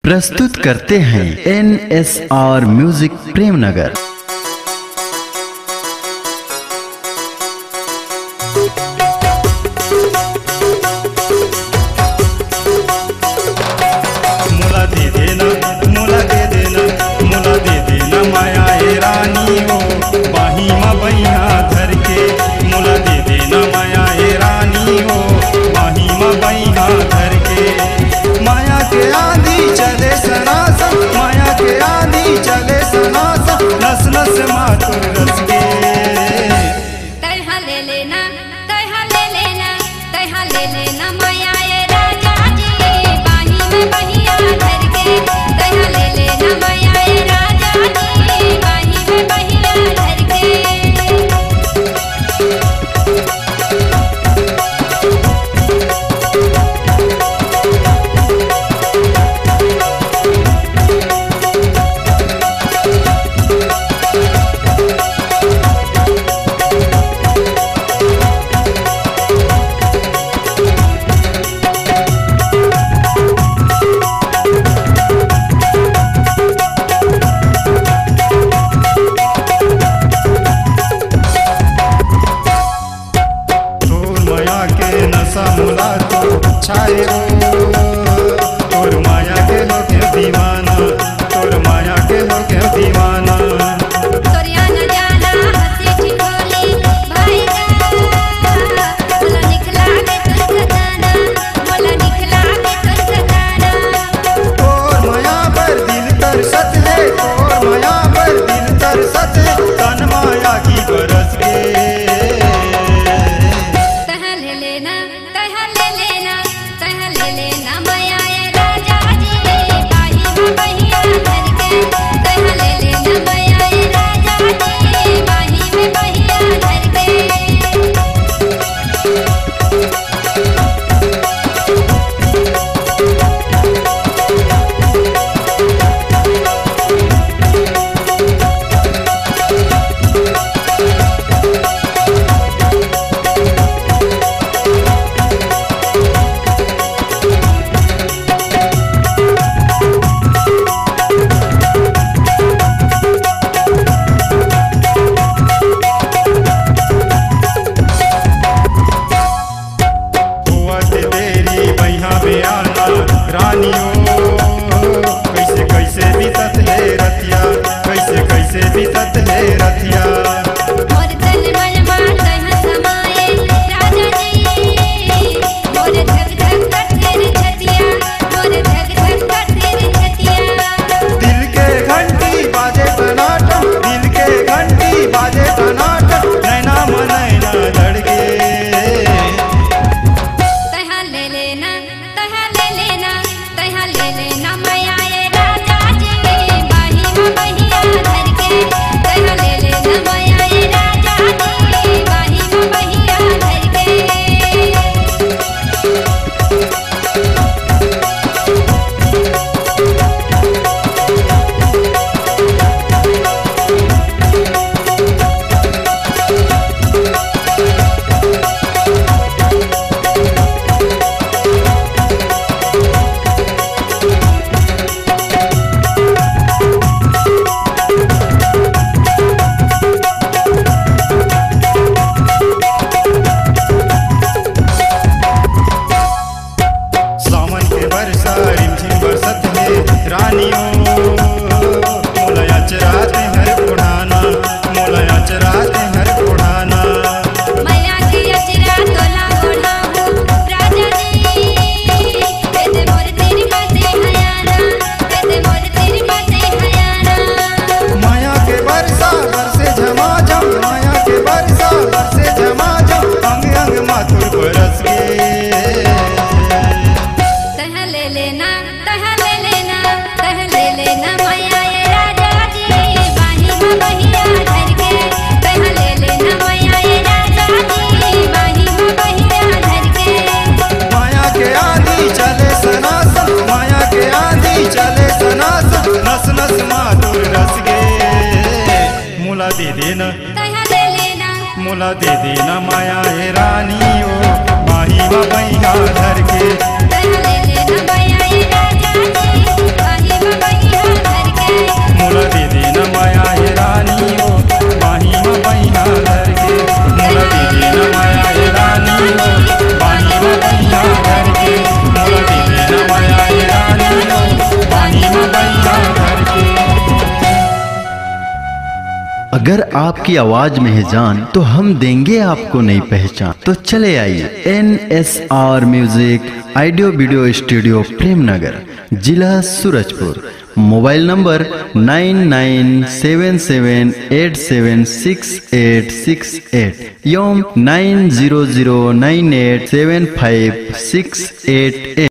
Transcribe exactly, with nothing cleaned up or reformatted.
प्रस्तुत करते हैं N S R music Premnagar. मुला दे देना मुला दे देना मुला दे देना माया ए रानी हो बाही माँ बहिया धर के। मुला दे देना माया ए रानी हो बाही माँ बहिया धर के। माया के आंधी चले सनासम माया के आंधी चले सनासम नस नस मातुर रस के। तैहा ले लेना तैहा ले लेना तैहा ले लेना माया ए राजा जी बाही में बहिया धर के। तैहा ले लेना माया ए राजा जी बाही में बहिया धर के। मुला तो छाए तोर माया के हो के दीवाना तोर माया के हो के दीवाना। तोरिया न जाना हंसी ठिठोली भाई का मोला निकला के तुर सताना मोला निकला के तुर सताना। तोर माया पर दिल तरसत है तोर माया पर दिल तरसत है तन माया की बरस के। कैसे कैसे बीतत है रतिया कैसे कैसे बीतत है रतिया। मोर तन मन मान तह समाए राजा जी मोर धक धक करते रे छतिया मोर धक धक करते रे छतिया। दिल के घंटी बाजे टनाटन दिल के घंटी बाजे टनाटन नैना मनैना धड़के। तैहा ले लेना तैहा ले लेना तैहा ले लेना माया ए राजा जी बाही में बहिया धर के। तैहा ले लेना माया ए राजा जी बाही में बहिया धर के। सावन के बरसा रिमझिम बरसत है रानियों मोला चराते हर पुराना मोला चराते हर पुराना। मैया के अचरा तोला ओढ़ा हूँ राजा जी कैसे मोर तेरी बातें हयाना कैसे मोर तेरी बातें हयाना। माया के बरसा बरसे झमाझम माया के बरसा बरसे झमाझम अंग अंग माथुर बरस के। तह ले लेना तह ले लेना तह ले अगर आपकी आवाज में है जान तो हम देंगे आपको नई पहचान। तो चले आइए N S R music audio video studio Premnagar, जिला Surajpur. Mobile number nine nine seven seven eight seven six eight six eight एवं nine zero zero nine eight seven five six eight at.